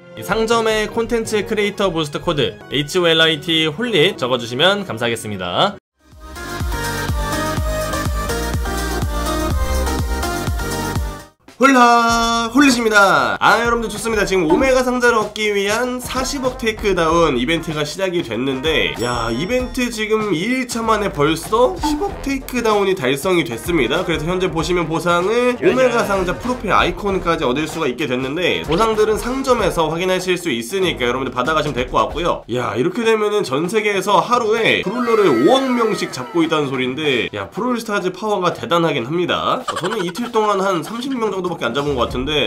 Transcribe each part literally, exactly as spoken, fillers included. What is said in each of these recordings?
이 상점에 콘텐츠 크리에이터 부스트 코드 에이치 오 엘 아이 티 홀릿 적어주시면 감사하겠습니다. 홀라 홀릿입니다. 아 여러분들 좋습니다. 지금 오메가 상자를 얻기 위한 사십억 테이크다운 이벤트가 시작이 됐는데, 야 이벤트 지금 이 일차 만에 벌써 십억 테이크다운이 달성이 됐습니다. 그래서 현재 보시면 보상을 오메가 상자 프로필 아이콘까지 얻을 수가 있게 됐는데, 보상들은 상점에서 확인하실 수 있으니까 여러분들 받아가시면 될 것 같고요. 야 이렇게 되면은 전세계에서 하루에 브롤러를 오억 명씩 잡고 있다는 소린데, 야 브롤스타즈 파워가 대단하긴 합니다. 저는 이틀 동안 한 삼십 명 정도 밖에 안 잡은 것 같은데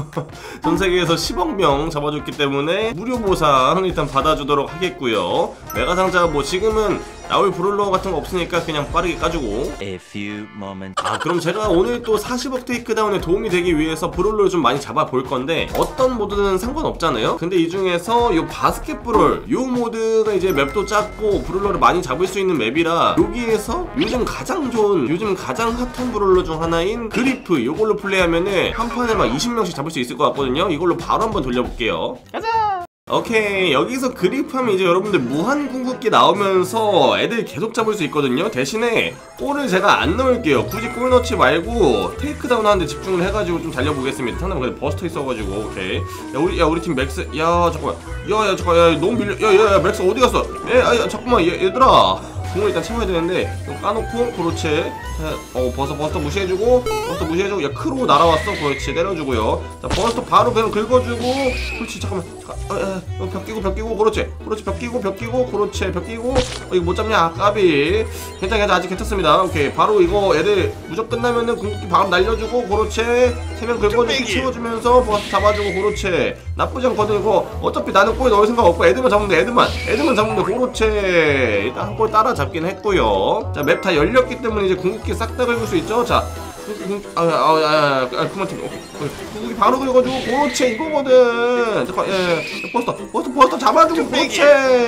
전 세계에서 십억 명 잡아줬기 때문에 무료 보상 일단 받아주도록 하겠고요. 메가 상자 뭐 지금은 나올 브롤러 같은 거 없으니까 그냥 빠르게 까주고. A few moments. 아 그럼 제가 오늘 또 사십억 테이크다운에 도움이 되기 위해서 브롤러를 좀 많이 잡아볼 건데, 어떤 모드는 상관없잖아요. 근데 이 중에서 요 바스켓 브롤 요 모드가 이제 맵도 작고 브롤러를 많이 잡을 수 있는 맵이라, 여기에서 요즘 가장 좋은, 요즘 가장 핫한 브롤러 중 하나인 그리프 요걸로 플레이하면은 한 판에 막 이십 명씩 잡을 수 있을 것 같거든요. 이걸로 바로 한번 돌려볼게요. 가자! 오케이, 여기서 그립하면 이제 여러분들 무한 궁극기 나오면서 애들 계속 잡을 수 있거든요. 대신에 골을 제가 안 넣을게요. 굳이 골 넣지 말고 테이크다운 하는데 집중을 해가지고 좀 달려보겠습니다. 상대방 그래도 버스터 있어가지고. 오케이. 야 우리 야 우리 팀 맥스. 야 잠깐만. 야야 잠깐. 야 너무 밀려. 야야 야, 맥스 어디 갔어? 야, 야 잠깐만 얘, 얘들아. 공을 일단 채워야 되는데 이거 까놓고. 그렇지. 자, 어 버스터 버스터 무시해주고, 버스터 무시해주고. 야 크로 날아왔어. 그렇지. 내려주고요. 자 버스터 바로 그냥 긁어주고. 그렇지. 잠깐만. 어, 어, 어, 벽 끼고 벽 끼고. 그렇지. 그렇지. 벽 끼고 벽 끼고. 그렇지. 벽 끼고. 어, 이거 못 잡냐? 까비. 괜찮아 괜찮아. 아직 괜찮습니다. 오케이. 바로 이거 애들 무적 끝나면은 궁극기 바로 날려주고. 그렇지. 세 명 긁어주고 채워주면서 버스터 잡아주고. 그렇지. 나쁘지 않거든. 이거 어차피 나는 골 넣을 생각 없고 애들만 잡으면 돼. 애들만 애들만 잡으면 돼. 그렇지. 일단 한 골 따라잡긴 했고요. 자 맵 다 열렸기 때문에 이제 궁극기 싹 다 긁을 수 있죠. 자 아, 아, 아, 아, 아, 그만 좀. 궁극기 바로 긁어주고. 그렇지. 이거거든. 잠깐, 예, 예. 버스터, 버스터, 버스터 잡아주고. 그렇지.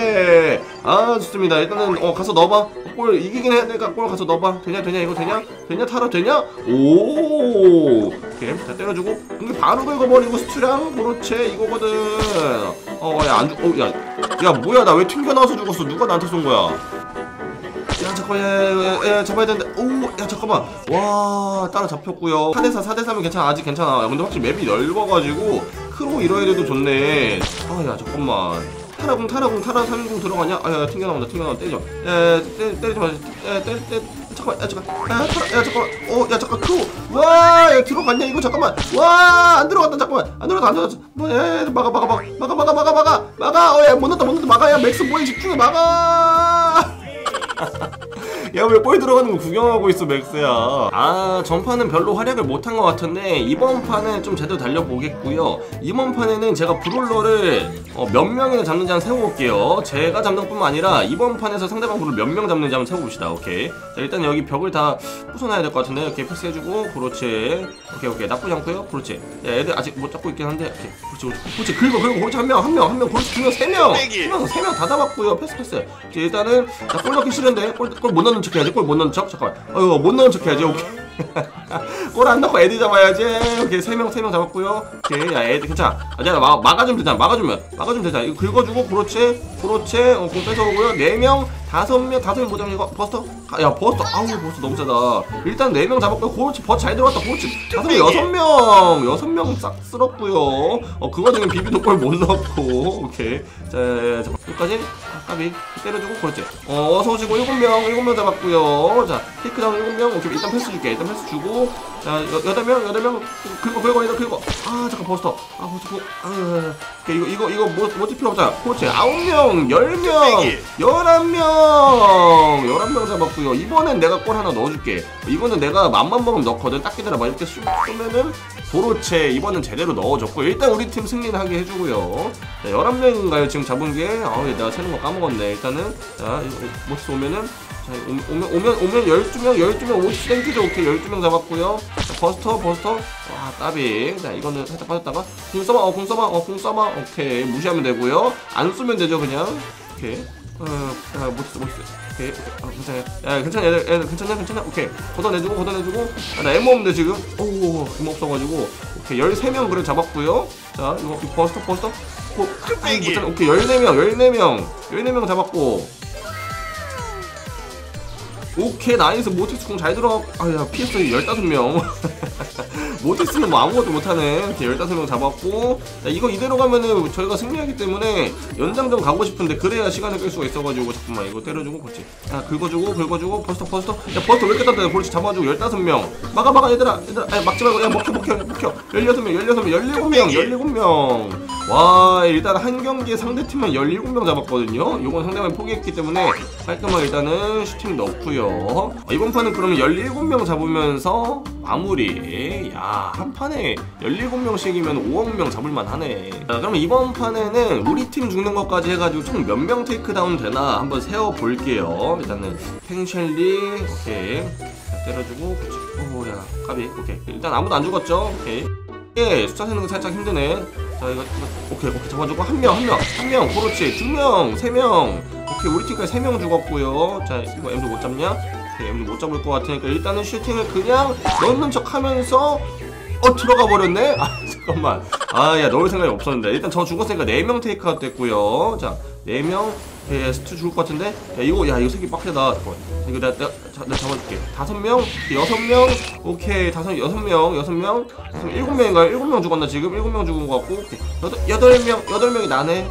아, 좋습니다. 일단은, 어, 가서 넣어봐. 골 이기긴 해야 되니까 골 가서 넣어봐. 되냐, 되냐, 이거 되냐? 되냐, 타러 되냐? 오. 오케이. 자, 때려주고. 궁극기 바로 긁어버리고, 스투랑. 그렇지. 이거거든. 어, 야, 안 죽, 어, 야. 야, 뭐야. 나 왜 튕겨나와서 죽었어? 누가 나한테 쏜 거야? 야 잠깐만, 야야야 잡아야 되는데. 오 야 잠깐만. 와 따라 잡혔고요. 사 대 사 사 대 사면 괜찮아. 아직 괜찮아. 야, 근데 확실히 맵이 넓어가지고 크로 이러야 돼도 좋네. 아 야 잠깐만. 타라궁 타라궁 타라 삼궁 들어가냐? 아야 튕겨 나온다. 튕겨 나온다. 때리죠. 야 때 때리지 마. 때때 때 잠깐만. 야 잠깐. 야 타라. 야 잠깐만. 어야 잠깐 크로. 와야 들어갔냐 이거? 잠깐만. 와 안 들어갔다. 잠깐만. 안 들어갔다. 안 들어갔다. 뭐야? 막아 막아 막아 막아 막아 막아 막아 막아. 어야 못 넣었다 못 넣었다. 막아. 야 맥스 뭐해 집중해. 막아. 야 왜 골 들어가는 거 구경하고 있어 맥스야. 아 전판은 별로 활약을 못한 것 같은데 이번 판은 좀 제대로 달려보겠고요. 이번 판에는 제가 브롤러를 어, 몇 명이나 잡는지 한번 세워볼게요. 제가 잡는 뿐만 아니라 이번 판에서 상대방 브롤 몇 명 잡는지 한번 세워봅시다. 오케이. 자 일단 여기 벽을 다 부숴놔야 될 것 같은데. 이렇게 패스해주고. 그렇지. 오케이 오케이 나쁘지 않고요. 그렇지. 야 애들 아직 못 잡고 있긴 한데. 오케이. 그렇지 그렇지. 긁어 긁어. 그렇지. 한 명 한 명 한 명. 그렇지. 두 명 세 명 세 명 세 명 다 잡았고요. 패스 패스. 자, 일단은 자, 골 넣기 싫은데 골 못 넣는 척 해야지. 골 못 넣는 척. 잠깐만. 어이구 못 넣는 척 해야지. 오케이. 골 안 넣고 애들 잡아야지. 오케이 세 명 세 명 잡았고요. 오케이 야 애들 괜찮아. 아 내가 막 막아주면 되잖아. 막아주면 막아주면 되잖아. 이거 긁어주고. 그렇지 그렇지. 어 공 뺏어오고요. 네 명 다섯 명 다섯 명 못잡는 이거 버스터. 야 버스터. 아우 버스터 너무 세다. 일단 네 명 잡았고요. 그렇지 버스 잘 들어갔다. 그렇지 다섯 명 여섯 명 여섯 명 싹 쓸었고요. 어 그거 중에 비비도 골 못 넣었고. 오케이 자 잠깐 여기까지. 까비 때려주고. 그렇지. 어 어서 오시고. 일곱 명 일곱 명 잡았고요. 자 테이크다운 일곱 명. 오케이 일단 패스 줄게. 일단 패스 주고. 자 여덟 명 여덟 명 긁어 긁어 얘들 긁어. 아 잠깐 버스터. 아 버스터. 아 이거 이거 이거 뭐 뭐지 필요 없잖아. 그렇지. 아홉 명 열 명 열한 명 열한 명 잡았고요. 이번엔 내가 골 하나 넣어줄게. 이거는 내가 맘만 먹으면 넣거든. 딱 기다려봐. 이렇게 쏘면은. 그렇지. 이번엔 제대로 넣어줬고 일단 우리 팀 승리는 하게 해주고요. 자, 열한 명인가요 지금 잡은 게? 아우 내가 세는 거 까먹었네. 일단은 자 모스 오면은 자 오면 오면 오면 열두 명 열두 명 오십 땡기죠. 오케이 열두 명 잡았고요. 자, 버스터 버스터. 와 까비. 자 이거는 살짝 빠졌다가 궁 써봐. 어 궁 써봐. 어 궁 써봐. 오케이 무시하면 되고요. 안 쏘면 되죠 그냥. 오케이 어, 아, 못했어, 못했어. 오케이, 오케이. 아, 괜찮아. 야, 괜찮아, 애들, 애들, 괜찮아, 괜찮아. 오케이. 걷어내주고, 걷어내주고. 아, 나 엠모 없는데, 지금? 오, 엠모 없어가지고. 오케이, 열세 명 그래 잡았고요. 자, 이거, 버스터, 버스터. 뭐, 아이, 못 잡, 오케이, 열네 명, 열네 명, 열네 명 잡았고. 오케이, 나이스. 모티스 공 잘 들어가. 아야, 피했어. 열다섯 명. 모티스는 뭐 아무것도 못하네. 이렇게 열다섯 명 잡았고. 자, 이거 이대로 가면은 저희가 승리하기 때문에 연장전 가고 싶은데 그래야 시간을 끌 수가 있어가지고. 잠깐만, 이거 때려주고, 그렇지. 야, 긁어주고, 긁어주고, 버스터, 버스터. 야, 버스터 왜 이렇게 땄다. 볼치 잡아주고, 열다섯 명. 막아, 막아, 얘들아. 얘들아, 야, 막지 말고. 야, 먹혀, 먹혀, 먹혀. 열여섯 명, 열여섯 명, 열일곱 명, 열일곱 명. 와, 일단 한 경기에 상대팀만 열일곱 명 잡았거든요. 요건 상대방이 포기했기 때문에 깔끔하게 일단은 슈팅 넣고요. 이번 판은 그러면 열일곱 명 잡으면서 마무리. 야, 한 판에 열일곱 명씩이면 오억 명 잡을만 하네. 자, 그러면 이번 판에는 우리 팀 죽는 것까지 해가지고 총 몇 명 테이크다운 되나 한번 세어볼게요. 일단은 팽셸리, 오케이. 자, 때려주고, 그렇지. 오야, 까비, 오케이. 일단 아무도 안 죽었죠? 오케이. 예, 숫자 세는 거 살짝 힘드네. 자, 이거, 이거 오케이, 오케이. 잡아주고, 한 명, 한 명, 한 명, 그렇지. 두 명, 세 명. 오케이, 우리 팀까지 세 명 죽었고요. 자, 이거 엠도 못 잡냐? 오케이, 엠도 못 잡을 것 같으니까 일단은 슈팅을 그냥 넣는 척 하면서, 어, 들어가 버렸네? 아, 잠깐만. 아, 야, 넣을 생각이 없었는데. 일단 저 죽었으니까 네 명 테이크아웃 됐고요. 자, 네 명. 예, 스투 죽을 것 같은데? 야, 이거, 야, 이거 새끼 빡세다. 이거 내가, 내가, 내가 잡아줄게. 다섯 명, 여섯 명, 오케이, 다섯, 여섯 명, 여섯 명, 일곱 명인가요? 일곱 명 죽었나, 지금? 일곱 명 죽은 것 같고, 오케이. 여덟, 여덟 명, 여덟 명이 나네.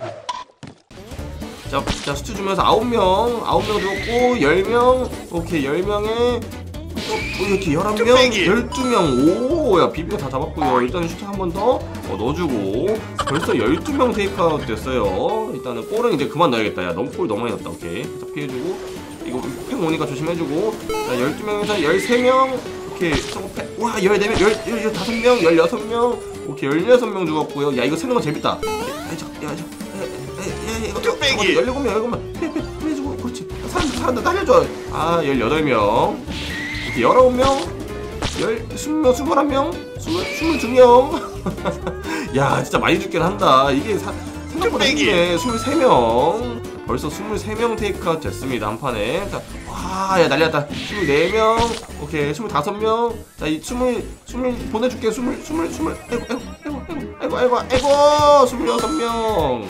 자, 자, 스투 주면서 아홉 명, 아홉 명 죽었고, 열 명, 오케이, 열 명에, 어, 이렇게 열한 명, 열두 명, 오, 야, 비비가 다 잡았고요. 일단은 슈팅 한 번 더 어, 넣어주고, 벌써 열두 명 테이크아웃 됐어요. 일단은 골은 이제 그만 넣어야겠다. 야, 너무 골 너무 많이 넣었다. 오케이. 자, 피해주고, 이거 뺑 오니까 조심해주고, 자, 열두 명에서 열세 명, 오케이. 와, 열네 명, 열, 열다섯 명, 열여섯 명, 오케이, 열여섯 명 죽었고요. 야, 이거 세는 거 재밌다. 야, 야, 야, 야, 이거 열일곱 명, 열일곱 명, 피해, 피해, 피해주고, 그렇지. 사람, 사람들 날려줘. 아, 열여덟 명. 열아홉 명, 열, 스무 명, 스물한 명, 스물, 스물두 명. 야, 진짜 많이 죽긴 한다. 이게 사, 생각보다 힘드네. 스물세 명. 벌써 스물세 명 테이크아웃 됐습니다, 한 판에. 자, 와, 야, 난리났다. 스물네 명, 오케이, 스물다섯 명. 자, 이 스물, 스물, 보내줄게. 스물, 스물, 스물, 아이고, 아이고, 아이고, 아이고, 아이고, 아이고, 스물여섯 명,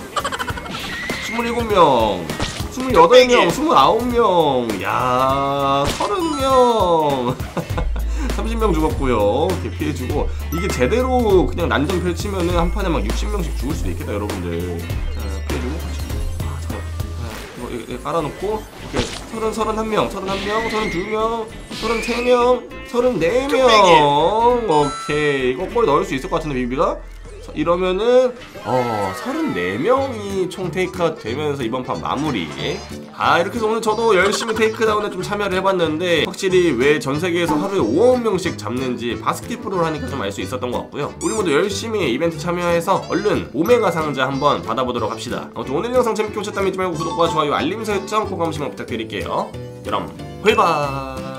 스물일곱 명. 스물여덟 명, 스물아홉 명, 야, 서른 명. 삼십 명 죽었고요. 이렇게 피해주고, 이게 제대로 그냥 난전 펼치면은 한 판에 막 육십 명씩 죽을 수도 있겠다, 여러분들. 자, 피해주고, 아, 잠깐, 아, 이거, 이거 깔아놓고, 이렇게 서른, 서른한 명, 서른한 명, 서른두 명, 서른세 명, 서른네 명. 오케이, 이거 골 넣을 수 있을 것 같은데, 비비가? 이러면은 어 서른네 명이 총 테이크아웃 되면서 이번 판 마무리. 아, 이렇게 해서 오늘 저도 열심히 테이크다운에 좀 참여를 해봤는데 확실히 왜 전세계에서 하루에 오억 명씩 잡는지 바스켓볼을 하니까 좀 알 수 있었던 것 같고요. 우리 모두 열심히 이벤트 참여해서 얼른 오메가 상자 한번 받아보도록 합시다. 아무튼 오늘 영상 재밌게 보셨다면 잊지 말고 구독과 좋아요, 알림 설정 꼭 한 번씩만 부탁드릴게요. 그럼 홀바.